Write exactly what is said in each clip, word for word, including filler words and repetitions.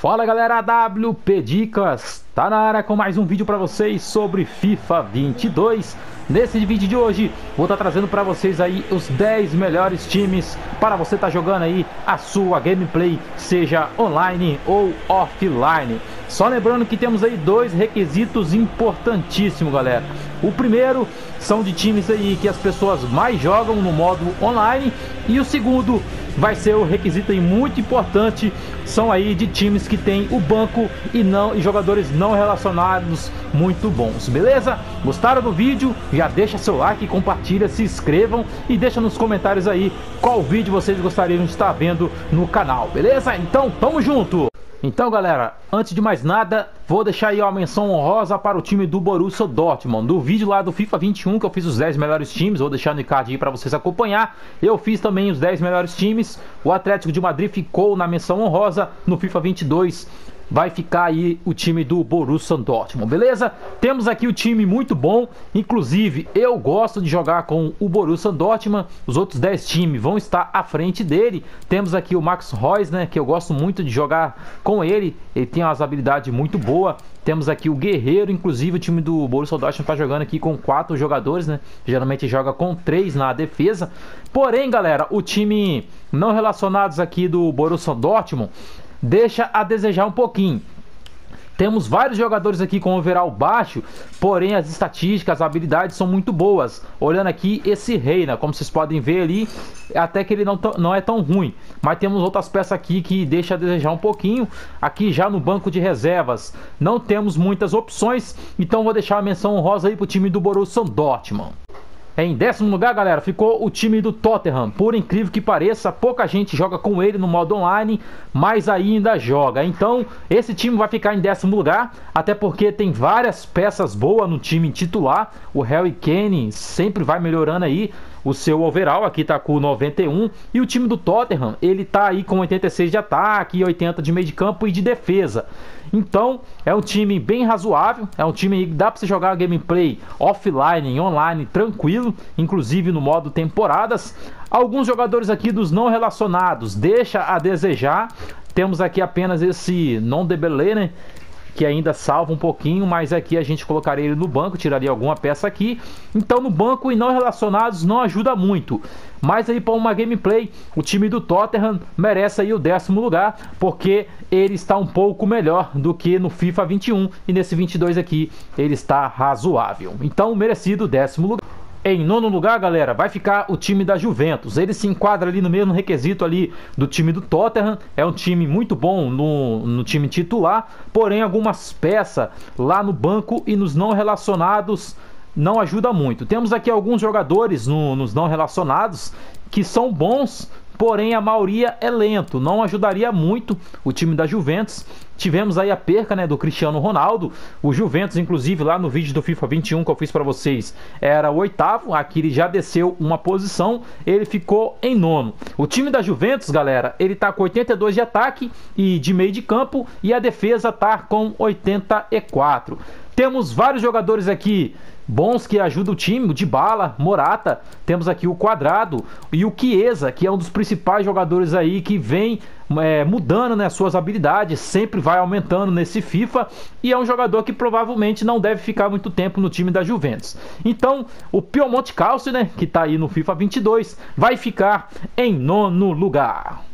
Fala galera, W P Dicas, tá na área com mais um vídeo para vocês sobre FIFA vinte e dois. Nesse vídeo de hoje vou estar tá trazendo para vocês aí os dez melhores times para você estar tá jogando aí a sua gameplay, seja online ou offline. Só lembrando que temos aí dois requisitos importantíssimos, galera. O primeiro são de times aí que as pessoas mais jogam no modo online, e o segundo vai ser o requisito aí muito importante, são aí de times que tem o banco e não e jogadores não relacionados muito bons, beleza? Gostaram do vídeo? Já deixa seu like, compartilha, se inscrevam e deixa nos comentários aí qual vídeo vocês gostariam de estar vendo no canal, beleza? Então tamo junto! Então galera, antes de mais nada, vou deixar aí uma menção honrosa para o time do Borussia Dortmund. Do vídeo lá do FIFA vinte e um que eu fiz os dez melhores times, vou deixar no card aí para vocês acompanhar. Eu fiz também os dez melhores times. O Atlético de Madrid ficou na menção honrosa. No FIFA vinte e dois vai ficar aí o time do Borussia Dortmund, beleza? Temos aqui o time muito bom, inclusive eu gosto de jogar com o Borussia Dortmund. Os outros dez times vão estar à frente dele. Temos aqui o Max Royce, né, que eu gosto muito de jogar com ele, ele tem umas habilidades muito boas. Temos aqui o Guerreiro, inclusive o time do Borussia Dortmund está jogando aqui com quatro jogadores, né? Geralmente joga com três na defesa. Porém, galera, o time não relacionados aqui do Borussia Dortmund deixa a desejar um pouquinho. Temos vários jogadores aqui com overall baixo, porém as estatísticas, as habilidades são muito boas. Olhando aqui esse Reina, como vocês podem ver ali, até que ele não, não é tão ruim. Mas temos outras peças aqui que deixa a desejar um pouquinho. Aqui já no banco de reservas não temos muitas opções, então vou deixar a menção honrosa aí pro time do Borussia Dortmund. Em décimo lugar, galera, ficou o time do Tottenham. Por incrível que pareça, pouca gente joga com ele no modo online, mas ainda joga. Então, esse time vai ficar em décimo lugar, até porque tem várias peças boas no time titular. O Harry Kane sempre vai melhorando aí o seu overall, aqui tá com noventa e um. E o time do Tottenham, ele tá aí com oitenta e seis de ataque e oitenta de meio de campo e de defesa. Então, é um time bem razoável, é um time que dá para você jogar gameplay offline e online tranquilo, inclusive no modo temporadas. Alguns jogadores aqui dos não relacionados deixa a desejar. Temos aqui apenas esse Non-Debele, né, que ainda salva um pouquinho, mas aqui a gente colocaria ele no banco, tiraria alguma peça aqui. Então no banco e não relacionados não ajuda muito. Mas aí para uma gameplay, o time do Tottenham merece aí o décimo lugar, porque ele está um pouco melhor do que no FIFA vinte e um, e nesse vinte e dois aqui ele está razoável. Então merecido décimo lugar. Em nono lugar, galera, vai ficar o time da Juventus. Ele se enquadra ali no mesmo requisito ali do time do Tottenham. É um time muito bom no, no time titular, porém algumas peças lá no banco e nos não relacionados não ajuda muito. Temos aqui alguns jogadores no, nos não relacionados que são bons, porém a maioria é lento, não ajudaria muito o time da Juventus. Tivemos aí a perca, né, do Cristiano Ronaldo. O Juventus, inclusive, lá no vídeo do FIFA vinte e um que eu fiz para vocês, era o oitavo. Aqui ele já desceu uma posição, ele ficou em nono. O time da Juventus, galera, ele tá com oitenta e dois de ataque e de meio de campo, e a defesa tá com oitenta e quatro. Temos vários jogadores aqui bons que ajudam o time, o Dybala, Morata, temos aqui o Quadrado e o Chiesa, que é um dos principais jogadores aí que vem é, mudando, né, suas habilidades, sempre vai aumentando nesse FIFA, e é um jogador que provavelmente não deve ficar muito tempo no time da Juventus. Então o Piemonte Calcio, né, que tá aí no FIFA vinte e dois, vai ficar em nono lugar.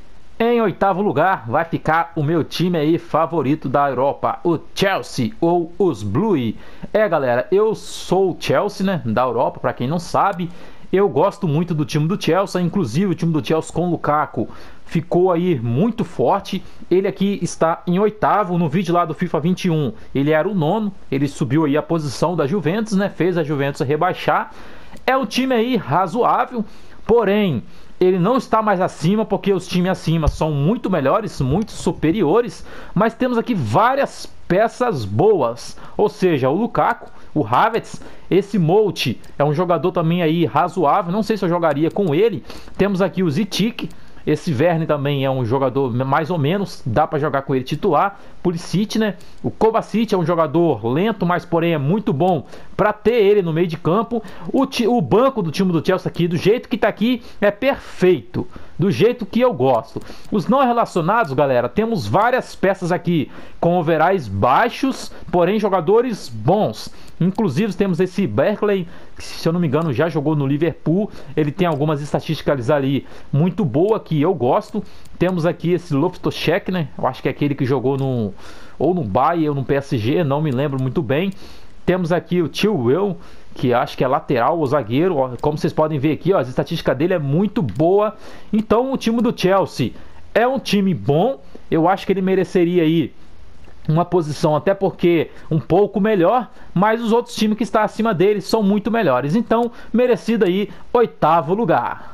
Em oitavo lugar vai ficar o meu time aí favorito da Europa, o Chelsea, ou os Blues. É, galera, eu sou o Chelsea, né, da Europa, para quem não sabe. Eu gosto muito do time do Chelsea, inclusive o time do Chelsea com o Lukaku ficou aí muito forte. Ele aqui está em oitavo. No vídeo lá do FIFA vinte e um ele era o nono, ele subiu aí a posição da Juventus, né, fez a Juventus rebaixar. É um time aí razoável, porém ele não está mais acima, porque os times acima são muito melhores, muito superiores. Mas temos aqui várias peças boas, ou seja, o Lukaku, o Havertz, esse Mount é um jogador também aí razoável, não sei se eu jogaria com ele. Temos aqui o Zitic, esse Verne também é um jogador mais ou menos, dá para jogar com ele titular. Pulisic, né? O Kovacic é um jogador lento, mas porém é muito bom para ter ele no meio de campo. O, o banco do time do Chelsea aqui, do jeito que tá aqui, é perfeito. do jeito que eu gosto. Os não relacionados, galera, temos várias peças aqui com overais baixos, porém jogadores bons. Inclusive temos esse Berkeley, que, se eu não me engano, já jogou no Liverpool. Ele tem algumas estatísticas ali muito boas que eu gosto. Temos aqui esse Loftus-Cheek, né? Eu acho que é aquele que jogou no ou no Bayern ou no P S G, não me lembro muito bem. Temos aqui o Chilwell, que acho que é lateral ou zagueiro. Como vocês podem ver aqui, ó, as estatísticas dele é muito boa. Então o time do Chelsea é um time bom. Eu acho que ele mereceria aí uma posição até porque um pouco melhor, mas os outros times que estão acima dele são muito melhores. Então, merecido aí oitavo lugar.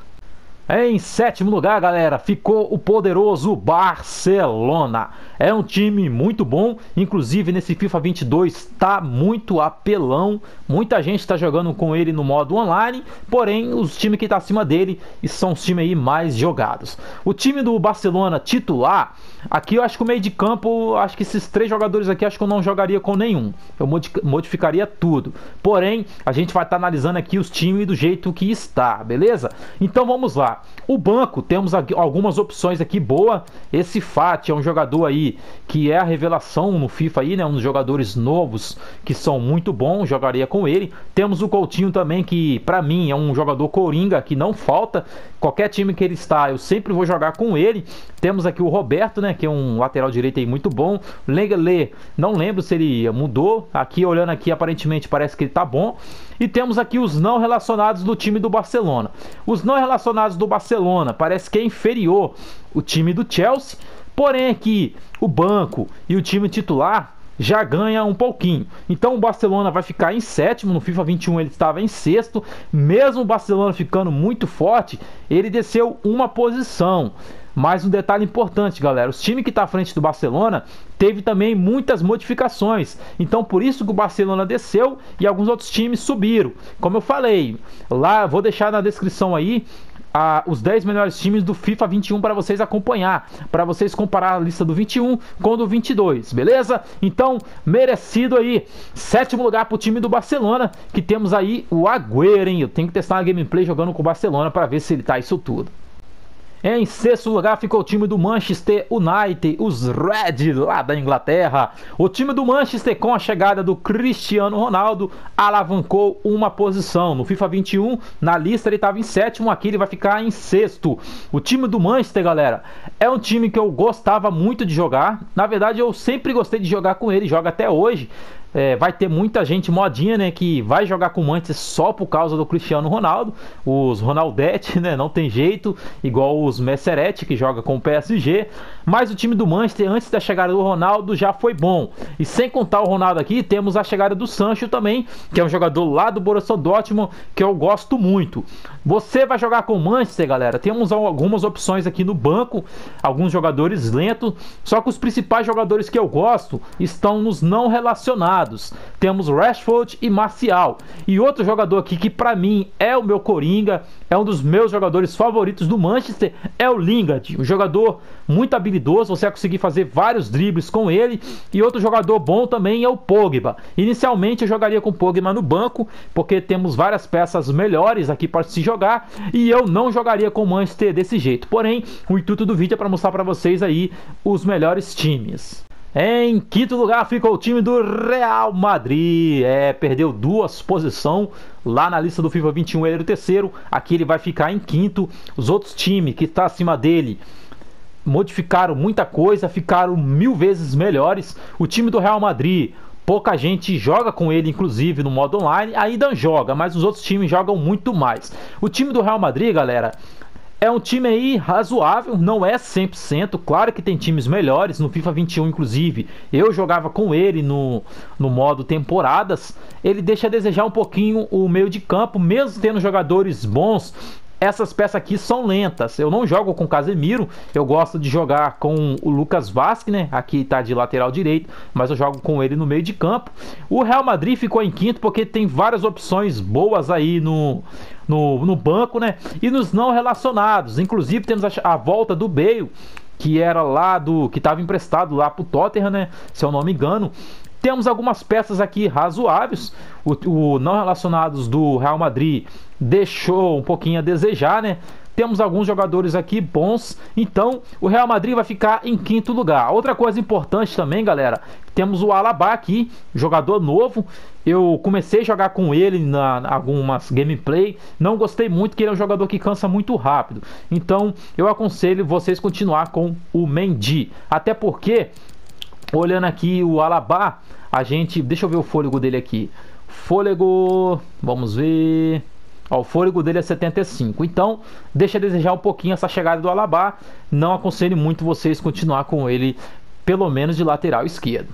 Em sétimo lugar, galera, ficou o poderoso Barcelona. É um time muito bom, inclusive nesse FIFA vinte e dois tá muito apelão. Muita gente está jogando com ele no modo online, porém os times que estão tá acima dele são os times aí mais jogados. O time do Barcelona titular, aqui eu acho que o meio de campo, acho que esses três jogadores aqui acho que eu não jogaria com nenhum. Eu modificaria tudo. Porém, a gente vai estar tá analisando aqui os times do jeito que está, beleza? Então vamos lá. O banco, temos algumas opções aqui boa. Esse Fati é um jogador aí que é a revelação no FIFA aí, né? Um dos jogadores novos que são muito bons, jogaria com ele. Temos o Coutinho também, que pra mim é um jogador coringa que não falta. Qualquer time que ele está, eu sempre vou jogar com ele. Temos aqui o Roberto, né? Que é um lateral direito aí muito bom. Lenglet, não lembro se ele mudou. Aqui, olhando aqui, aparentemente parece que ele tá bom. E temos aqui os não relacionados do time do Barcelona. Os não relacionados do Barcelona parece que é inferior o time do Chelsea. Porém aqui o banco e o time titular já ganha um pouquinho. Então o Barcelona vai ficar em sétimo. No FIFA vinte e um ele estava em sexto. Mesmo o Barcelona ficando muito forte, ele desceu uma posição. Mas um detalhe importante, galera, os times que estão à frente do Barcelona teve também muitas modificações. Então por isso que o Barcelona desceu e alguns outros times subiram. Como eu falei, lá vou deixar na descrição aí ah, os dez melhores times do FIFA vinte e um para vocês acompanhar, para vocês comparar a lista do vinte e um com a do vinte e dois, beleza? Então, merecido aí, sétimo lugar para o time do Barcelona, que temos aí o Agüero, hein? Eu tenho que testar uma gameplay jogando com o Barcelona para ver se ele tá isso tudo. Em sexto lugar ficou o time do Manchester United, os Red lá da Inglaterra. O time do Manchester, com a chegada do Cristiano Ronaldo, alavancou uma posição. No FIFA vinte e um, na lista ele estava em sétimo, aqui ele vai ficar em sexto. O time do Manchester, galera, é um time que eu gostava muito de jogar. Na verdade, eu sempre gostei de jogar com ele, joga até hoje. É, vai ter muita gente modinha, né, que vai jogar com o Manchester só por causa do Cristiano Ronaldo, os Ronaldete, né, não tem jeito, igual os Messerete, que joga com o P S G, mas o time do Manchester, antes da chegada do Ronaldo, já foi bom, e sem contar o Ronaldo aqui, temos a chegada do Sancho também, que é um jogador lá do Borussia Dortmund, que eu gosto muito. Você vai jogar com o Manchester, galera, temos algumas opções aqui no banco, alguns jogadores lentos, só que os principais jogadores que eu gosto estão nos não relacionados. Temos Rashford e Martial. E outro jogador aqui que pra mim é o meu coringa, é um dos meus jogadores favoritos do Manchester, é o Lingard, um jogador muito habilidoso, você vai conseguir fazer vários dribles com ele. E outro jogador bom também é o Pogba. Inicialmente eu jogaria com o Pogba no banco, porque temos várias peças melhores aqui para se jogar, e eu não jogaria com o Manchester desse jeito. Porém, o intuito do vídeo é para mostrar para vocês aí os melhores times. Em quinto lugar ficou o time do Real Madrid, é, perdeu duas posições lá na lista do FIFA vinte e um, ele era o terceiro, aqui ele vai ficar em quinto. Os outros times que estão acima dele modificaram muita coisa, ficaram mil vezes melhores. O time do Real Madrid, pouca gente joga com ele, inclusive no modo online, ainda joga, mas os outros times jogam muito mais. O time do Real Madrid, galera, é um time aí razoável, não é cem por cento, claro que tem times melhores, no FIFA vinte e um inclusive, eu jogava com ele no, no modo temporadas, ele deixa a desejar um pouquinho o meio de campo, mesmo tendo jogadores bons. Essas peças aqui são lentas. Eu não jogo com o Casemiro, eu gosto de jogar com o Lucas Vazquez, né? Aqui tá de lateral direito, mas eu jogo com ele no meio de campo. O Real Madrid ficou em quinto porque tem várias opções boas aí no, no, no banco, né? E nos não relacionados. Inclusive temos a, a volta do Bale, que era lá do, que estava emprestado lá pro Tottenham, né? Se eu não me engano. Temos algumas peças aqui razoáveis. O, o não relacionados do Real Madrid deixou um pouquinho a desejar, né? temos alguns jogadores aqui bons, então o Real Madrid vai ficar em quinto lugar. Outra coisa importante também, galera, temos o Alaba aqui, jogador novo. Eu comecei a jogar com ele na, na algumas gameplay, não gostei muito, porque ele é um jogador que cansa muito rápido. Então eu aconselho vocês continuar com o Mendy, até porque, olhando aqui o Alaba, a gente, deixa eu ver o fôlego dele aqui. Fôlego, vamos ver. Ó, o fôlego dele é setenta e cinco. Então, deixa a desejar um pouquinho essa chegada do Alaba. Não aconselho muito vocês continuar com ele, pelo menos de lateral esquerdo.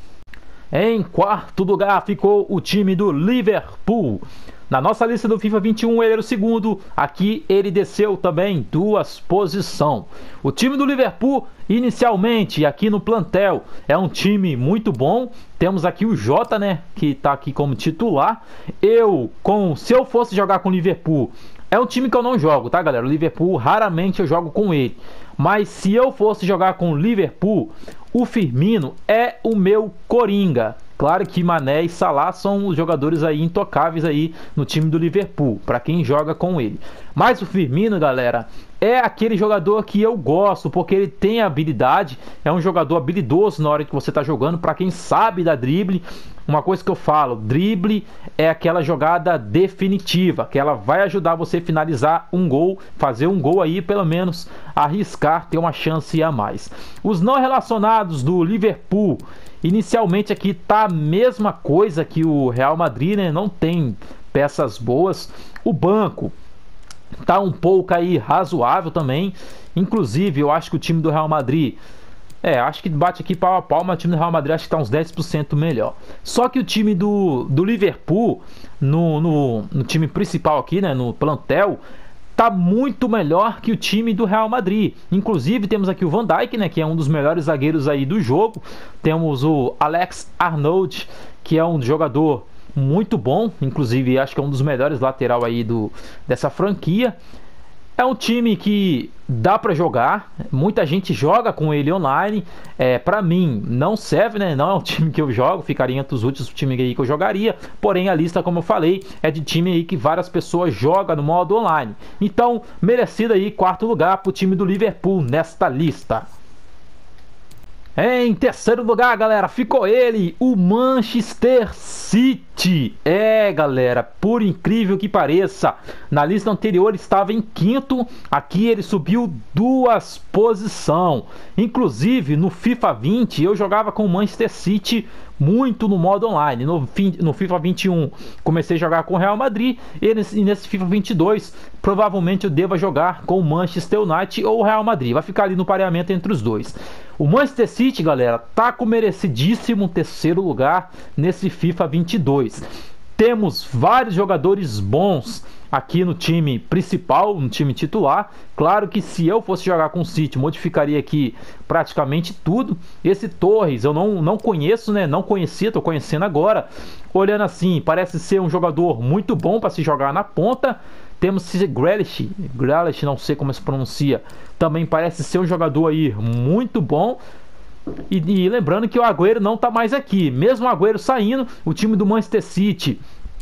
Em quarto lugar ficou o time do Liverpool. Na nossa lista do FIFA vinte e um ele era o segundo, aqui ele desceu também duas posições. O time do Liverpool, inicialmente aqui no plantel, é um time muito bom. Temos aqui o Jota, né, que está aqui como titular. Eu, com, se eu fosse jogar com o Liverpool, é um time que eu não jogo, tá, galera? O Liverpool, raramente eu jogo com ele. Mas se eu fosse jogar com o Liverpool, o Firmino é o meu coringa. Claro que Mané e Salah são os jogadores aí intocáveis aí no time do Liverpool, para quem joga com ele. Mas o Firmino, galera, é aquele jogador que eu gosto, porque ele tem habilidade, é um jogador habilidoso na hora que você está jogando, para quem sabe da drible. Uma coisa que eu falo, drible é aquela jogada definitiva, que ela vai ajudar você a finalizar um gol, fazer um gol aí, pelo menos arriscar, ter uma chance a mais. Os não relacionados do Liverpool, inicialmente aqui tá a mesma coisa que o Real Madrid, né? Não tem peças boas. O banco tá um pouco aí razoável também. Inclusive, eu acho que o time do Real Madrid, é, acho que bate aqui pau a pau, mas o time do Real Madrid acho que tá uns dez por cento melhor. Só que o time do, do Liverpool, no, no, no time principal aqui, né, no plantel, tá muito melhor que o time do Real Madrid. Inclusive temos aqui o Van Dijk, né, que é um dos melhores zagueiros aí do jogo. Temos o Alex Arnold, que é um jogador muito bom, inclusive acho que é um dos melhores lateral aí do, dessa franquia. É um time que dá para jogar, muita gente joga com ele online. É, para mim não serve, né? Não é um time que eu jogo, ficaria entre os últimos times aí que eu jogaria. Porém a lista, como eu falei, é de time aí que várias pessoas jogam no modo online. Então, merecido aí quarto lugar para o time do Liverpool nesta lista. Em terceiro lugar, galera, ficou ele, o Manchester City. É, galera, por incrível que pareça, na lista anterior estava em quinto, aqui ele subiu duas posições. Inclusive, no FIFA vinte, eu jogava com o Manchester City muito no modo online. No, no FIFA vinte e um comecei a jogar com o Real Madrid, e nesse, e nesse FIFA vinte e dois provavelmente eu deva jogar com o Manchester United ou o Real Madrid. Vai ficar ali no pareamento entre os dois. O Manchester City, galera, tá com merecidíssimo terceiro lugar nesse FIFA vinte e dois. Temos vários jogadores bons aqui no time principal, no time titular. Claro que se eu fosse jogar com o City, modificaria aqui praticamente tudo. Esse Torres eu não, não conheço, né? Não conhecia, tô conhecendo agora. Olhando assim, parece ser um jogador muito bom para se jogar na ponta. Temos Grealish, Grealish, não sei como se pronuncia, também parece ser um jogador aí muito bom. E, e lembrando que o Agüero não tá mais aqui. Mesmo o Agüero saindo, o time do Manchester City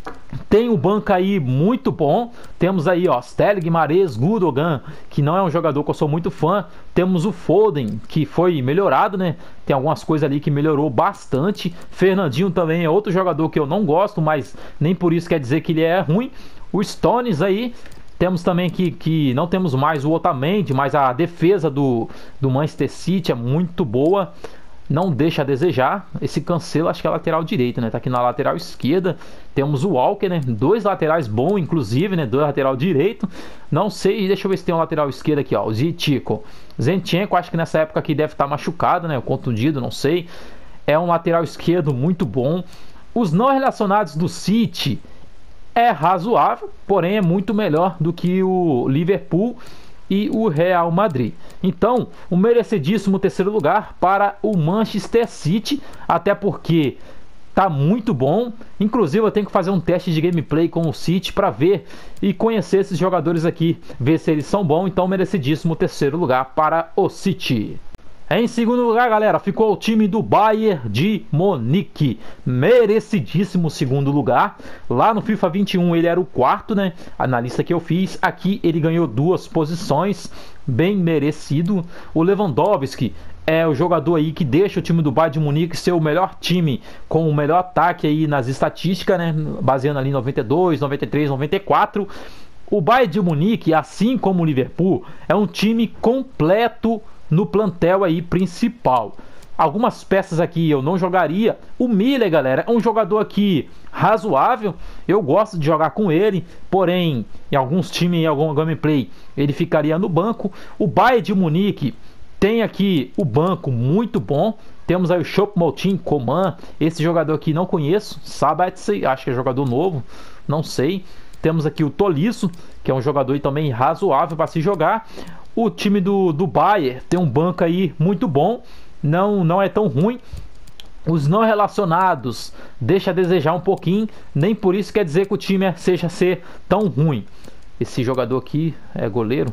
tem um banco aí muito bom. Temos aí, ó, Sterling, Mahrez, Gundogan, que não é um jogador que eu sou muito fã. Temos o Foden, que foi melhorado, né? Tem algumas coisas ali que melhorou bastante. Fernandinho também é outro jogador que eu não gosto, mas nem por isso quer dizer que ele é ruim. O Stones aí, temos também que, que não temos mais o Otamendi, mas a defesa do, do Manchester City é muito boa, não deixa a desejar. Esse Cancelo acho que é lateral direito, né? Tá aqui na lateral esquerda. Temos o Walker, né? Dois laterais bons, inclusive, né? Dois lateral direito. Não sei, deixa eu ver se tem um lateral esquerdo aqui, ó. O Zietico. Zinchenko, acho que nessa época aqui deve estar machucado, né? Contundido, não sei. É um lateral esquerdo muito bom. Os não relacionados do City é razoável, porém é muito melhor do que o Liverpool e o Real Madrid. Então, o merecidíssimo terceiro lugar para o Manchester City, até porque tá muito bom. Inclusive eu tenho que fazer um teste de gameplay com o City para ver e conhecer esses jogadores aqui, ver se eles são bons. Então, merecidíssimo terceiro lugar para o City. Em segundo lugar, galera, ficou o time do Bayern de Munique. Merecidíssimo segundo lugar. Lá no FIFA vinte e um ele era o quarto, né? Na lista que eu fiz. Aqui ele ganhou duas posições. Bem merecido. O Lewandowski é o jogador aí que deixa o time do Bayern de Munique ser o melhor time, com o melhor ataque aí nas estatísticas, né? Baseando ali em noventa e dois, noventa e três, noventa e quatro. O Bayern de Munique, assim como o Liverpool, é um time completo no plantel aí principal. Algumas peças aqui eu não jogaria. O Miller, galera, é um jogador aqui razoável. Eu gosto de jogar com ele, porém, em alguns times, em algum gameplay, ele ficaria no banco. O Bayern de Munique tem aqui o banco muito bom. Temos aí o Choupo-Moting, Coman. Esse jogador aqui não conheço. Sabitzer, acho que é jogador novo, não sei. Temos aqui o Tolisso, que é um jogador aí também razoável para se jogar. O time do, do Bayern tem um banco aí muito bom, não, não é tão ruim. Os não relacionados deixa a desejar um pouquinho, nem por isso quer dizer que o time seja ser tão ruim. Esse jogador aqui é goleiro?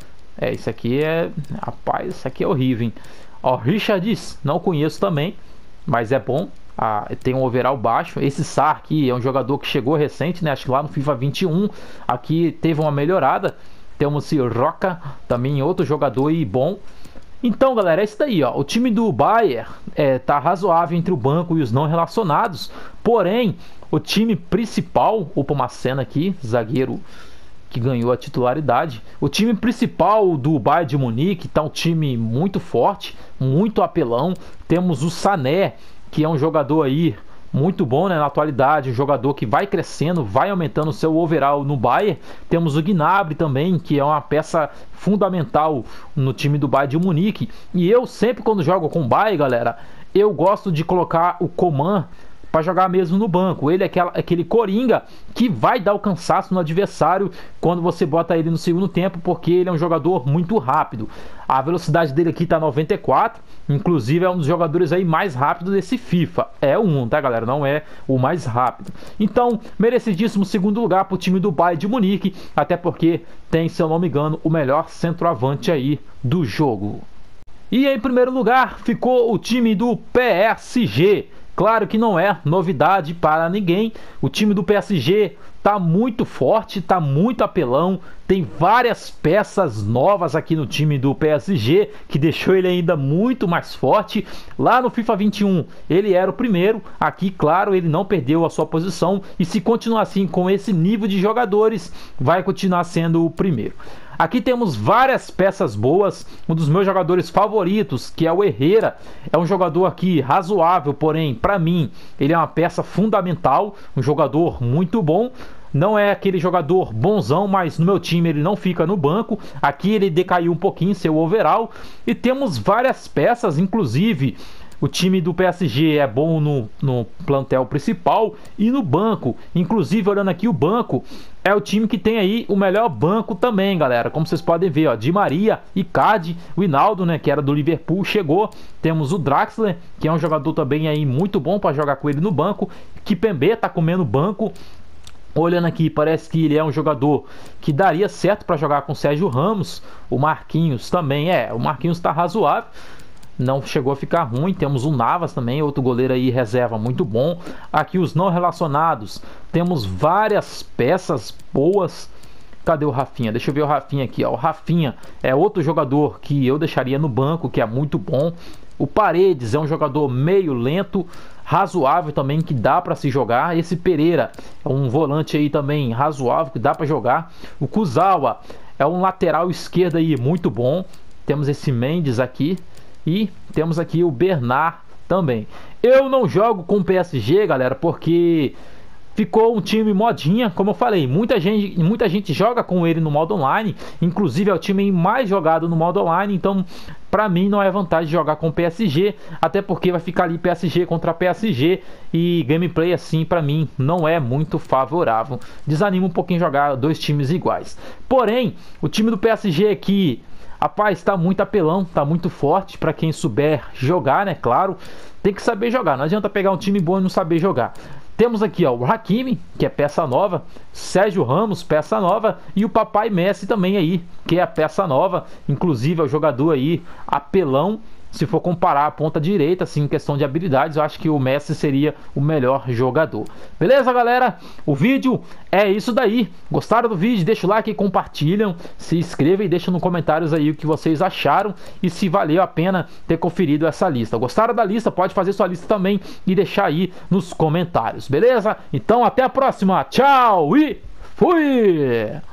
É, isso aqui é... Rapaz, isso aqui é horrível, hein? Ó, Richards, não conheço também, mas é bom. Ah, tem um overall baixo. Esse Sarr aqui é um jogador que chegou recente, né? Acho que lá no FIFA vinte e um aqui teve uma melhorada. Temos o Roca, também outro jogador e bom. Então, galera, é isso daí, ó. O time do Bayern é, tá razoável entre o banco e os não relacionados. Porém, o time principal, o Pomacena aqui, zagueiro que ganhou a titularidade. O time principal do Bayern de Munique tá um time muito forte, muito apelão. Temos o Sané, que é um jogador aí muito bom, né, na atualidade, um jogador que vai crescendo, vai aumentando o seu overall no Bayern. Temos o Gnabry também, que é uma peça fundamental no time do Bayern de Munique. E eu sempre, quando jogo com o Bayern, galera, eu gosto de colocar o Coman para jogar mesmo no banco. Ele é aquela, aquele coringa que vai dar o cansaço no adversário quando você bota ele no segundo tempo, porque ele é um jogador muito rápido. A velocidade dele aqui tá noventa e quatro, inclusive é um dos jogadores aí mais rápidos desse FIFA. É um, tá, galera? Não é o mais rápido. Então, merecidíssimo segundo lugar pro time do Bayern de Munique, até porque tem, se eu não me engano, o melhor centroavante aí do jogo. E em primeiro lugar ficou o time do P S G. Claro que não é novidade para ninguém. O time do P S G tá muito forte, tá muito apelão. Tem várias peças novas aqui no time do P S G, que deixou ele ainda muito mais forte. Lá no FIFA vinte e um ele era o primeiro. Aqui, claro, ele não perdeu a sua posição. E se continuar assim com esse nível de jogadores, vai continuar sendo o primeiro. Aqui temos várias peças boas. Um dos meus jogadores favoritos, que é o Herrera, é um jogador aqui razoável, porém, para mim, ele é uma peça fundamental, um jogador muito bom. Não é aquele jogador bonzão, mas no meu time ele não fica no banco. Aqui ele decaiu um pouquinho seu overall. E temos várias peças, inclusive o time do P S G é bom no, no plantel principal e no banco. Inclusive, olhando aqui o banco, é o time que tem aí o melhor banco também, galera. Como vocês podem ver, ó, Di Maria, Icardi, o Hinaldo, né, que era do Liverpool, chegou. Temos o Draxler, que é um jogador também aí muito bom para jogar com ele no banco. Kimpembe tá comendo banco. Olhando aqui, parece que ele é um jogador que daria certo para jogar com o Sérgio Ramos. O Marquinhos também, é, o Marquinhos está razoável, não chegou a ficar ruim. Temos o Navas também, outro goleiro aí, reserva, muito bom. Aqui os não relacionados, temos várias peças boas. Cadê o Rafinha? Deixa eu ver o Rafinha aqui, ó. O Rafinha é outro jogador que eu deixaria no banco, que é muito bom. O Paredes é um jogador meio lento, razoável também, que dá para se jogar. Esse Pereira é um volante aí também razoável, que dá para jogar. O Kurzawa é um lateral esquerdo aí muito bom. Temos esse Mendes aqui e temos aqui o Bernard também. Eu não jogo com o P S G, galera, porque ficou um time modinha, como eu falei, muita gente, muita gente joga com ele no modo online, inclusive é o time mais jogado no modo online, então pra mim não é vantagem de jogar com o P S G, até porque vai ficar ali P S G contra P S G e gameplay assim pra mim não é muito favorável, desanima um pouquinho jogar dois times iguais. Porém, o time do P S G aqui, rapaz, tá muito apelão, tá muito forte pra quem souber jogar, né, claro, tem que saber jogar, não adianta pegar um time bom e não saber jogar. Temos aqui, ó, o Hakimi, que é peça nova, Sérgio Ramos, peça nova, e o Papai Messi também aí, que é a peça nova, inclusive é o jogador aí apelão, se for comparar a ponta direita, assim, em questão de habilidades, eu acho que o Messi seria o melhor jogador. Beleza, galera? O vídeo é isso daí. Gostaram do vídeo? Deixa o like, compartilham, se inscrevam e deixam nos comentários aí o que vocês acharam e se valeu a pena ter conferido essa lista. Gostaram da lista? Pode fazer sua lista também e deixar aí nos comentários, beleza? Então até a próxima, tchau e fui!